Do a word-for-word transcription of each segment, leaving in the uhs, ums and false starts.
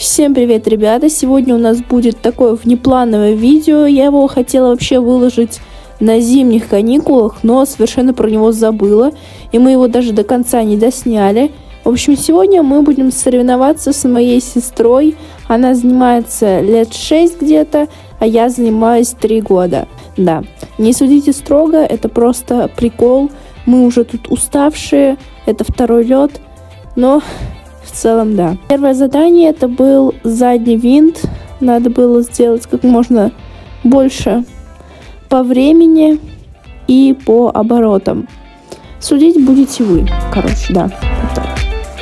Всем привет, ребята! Сегодня у нас будет такое внеплановое видео. Я его хотела вообще выложить на зимних каникулах, но совершенно про него забыла. И мы его даже до конца не досняли. В общем, сегодня мы будем соревноваться с моей сестрой. Она занимается лет шесть где-то, а я занимаюсь три года. Да, не судите строго, это просто прикол. Мы уже тут уставшие, это второй лед, но... В целом, да. Первое задание это был задний винт. Надо было сделать как можно больше по времени и по оборотам. Судить будете вы. Короче, да. Вот так.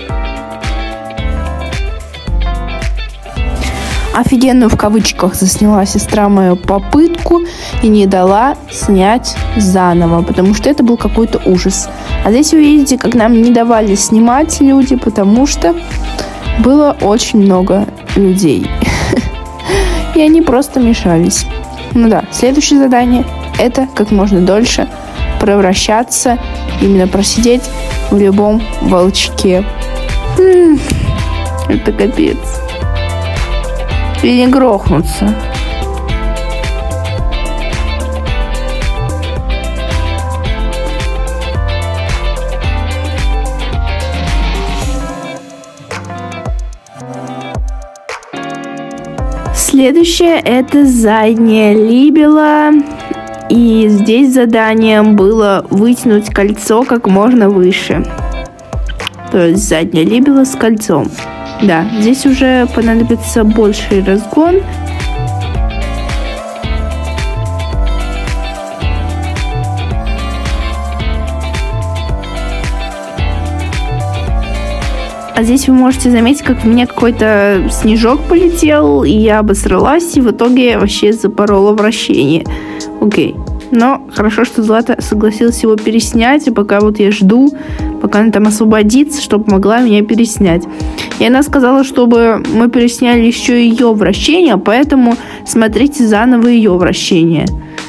Офигенную в кавычках засняла сестра мою попытку и не дала снять заново, потому что это был какой-то ужас. А здесь вы видите, как нам не давали снимать люди, потому что было очень много людей. И они просто мешались. Ну да, следующее задание – это как можно дольше превращаться, именно просидеть в любом волчке. Это капец. И не грохнуться. Следующее это задняя либела. И здесь заданием было вытянуть кольцо как можно выше. То есть задняя либела с кольцом. Да, здесь уже понадобится больший разгон. А здесь вы можете заметить, как у меня какой-то снежок полетел, и я обосралась, и в итоге вообще запорола вращение. Окей. Но хорошо, что Злата согласилась его переснять, и пока вот я жду, пока она там освободится, чтобы могла меня переснять. И она сказала, чтобы мы пересняли еще ее вращение, поэтому смотрите заново ее вращение.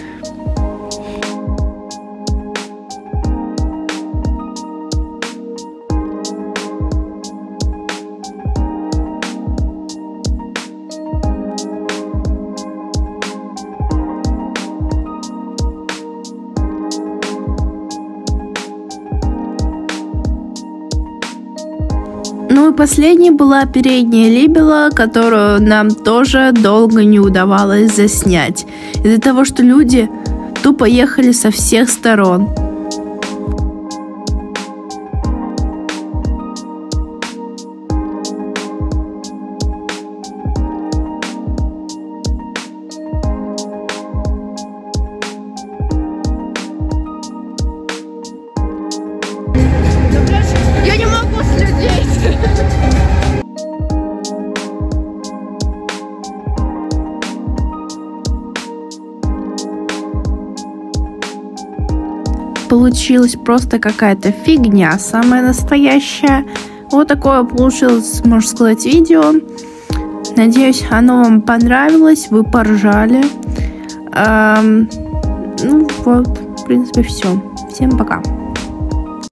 Ну и последней была передняя либела, которую нам тоже долго не удавалось заснять. Из-за того, что люди тупо ехали со всех сторон. Я не могу следить. Получилась просто какая-то фигня, самая настоящая. Вот такое получилось, можно сказать, видео. Надеюсь, оно вам понравилось, вы поржали. Эм, ну вот, в принципе, все. Всем пока.